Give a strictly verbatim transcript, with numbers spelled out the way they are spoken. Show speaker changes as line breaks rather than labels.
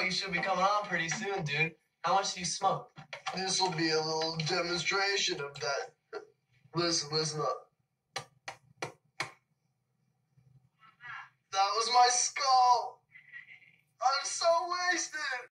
you should be coming on pretty soon, dude. How much do you smoke?
This will be a little demonstration of that. Listen, listen up. That was my skull. I'm so wasted.